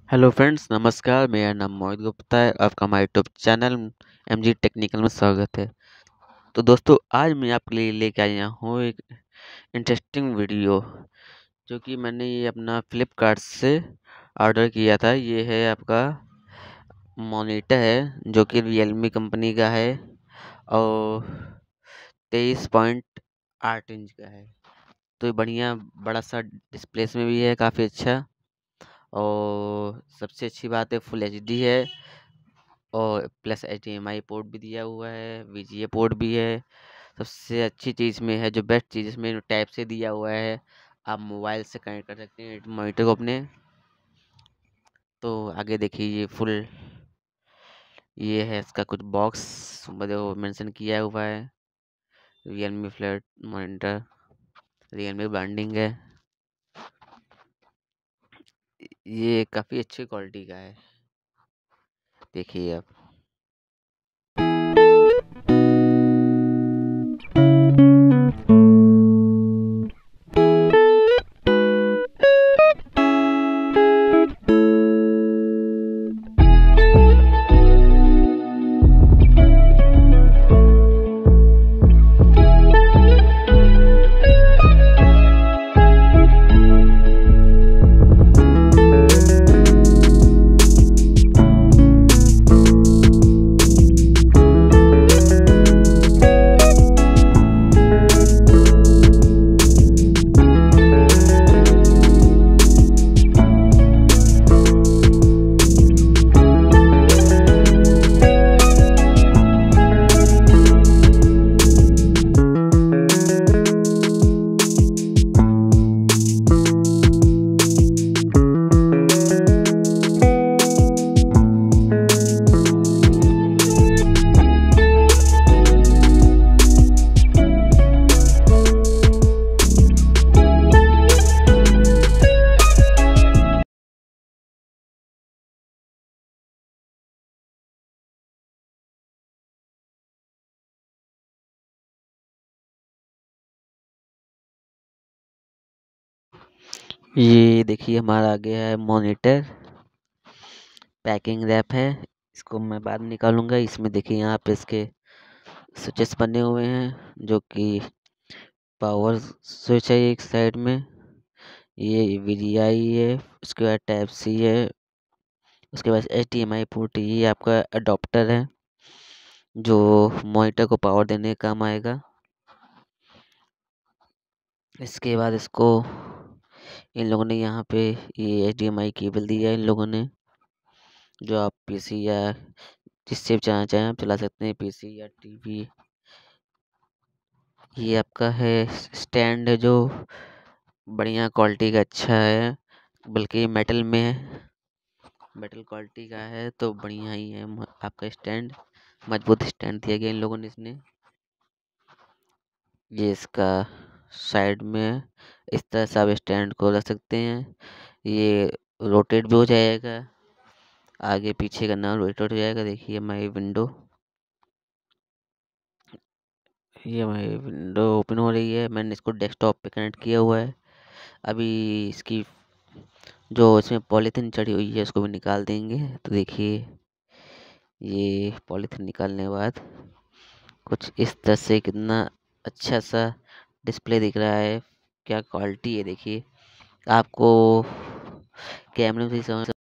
Hello friends, नमस्कार। मेरा नाम मोहित गुप्ता है। आपका हमारे यूट्यूब चैनल एमजी टेक्निकल में स्वागत है। तो दोस्तों, आज मैं आपके लिए लेके आया हूँ एक इंटरेस्टिंग वीडियो, जो कि मैंने ये अपना फ्लिपकार्ट से ऑर्डर किया था। ये है आपका मॉनिटर है, जो कि रियलमी कंपनी का है और 23.8 इंच का है। तो ये बढ़िया बड़ा सा डिस्प्ले में भी है, काफ़ी अच्छा। और सबसे अच्छी बात है, फुल एचडी है और प्लस एचडीएमआई पोर्ट भी दिया हुआ है, वीजीए पोर्ट भी है। सबसे अच्छी चीज़ में है, जो बेस्ट चीज़ इसमें टाइप से दिया हुआ है, आप मोबाइल से कनेक्ट कर सकते हैं मॉनिटर को अपने। तो आगे देखिए, ये फुल ये है इसका कुछ बॉक्स वो मेंशन किया हुआ है, Realme flat monitor, Realme branding है। ये काफ़ी अच्छी क्वालिटी का है, देखिए आप। ये देखिए, हमारा आ गया है मॉनिटर। पैकिंग रैप है, इसको मैं बाद में निकालूंगा। इसमें देखिए, यहाँ पे इसके स्विचेस बने हुए हैं, जो कि पावर स्विच है एक साइड में, ये वीजीआई है, उसके बाद टाइप सी है, उसके बाद एचडीएमआई पोर्ट। ये आपका अडॉप्टर है, जो मॉनिटर को पावर देने का काम आएगा। इसके बाद इसको इन लोगों ने यहाँ पे ये एचडीएमआई केबल दिया है इन लोगों ने, जो आप पीसी या जिससे भी चाहें चाहें आप चला सकते हैं, पीसी या टीवी। ये आपका है स्टैंड है, जो बढ़िया क्वालिटी का अच्छा है, बल्कि मेटल में है, मेटल क्वालिटी का है तो बढ़िया ही है। आपका स्टैंड मजबूत स्टैंड दिया गया इन लोगों ने इसने। ये इसका साइड में इस तरह से आप स्टैंड को रख सकते हैं। ये रोटेट भी हो जाएगा, आगे पीछे का नाम रोटेट हो जाएगा। देखिए हमारी विंडो, ये हमारी विंडो ओपन हो रही है। मैंने इसको डेस्कटॉप पे कनेक्ट किया हुआ है। अभी इसकी जो इसमें पॉलीथीन चढ़ी हुई है, उसको भी निकाल देंगे। तो देखिए, ये पॉलीथीन निकालने के बाद कुछ इस तरह से कितना अच्छा सा डिस्प्ले दिख रहा है। क्या क्वालिटी है देखिए, आपको कैमरे में भी समझ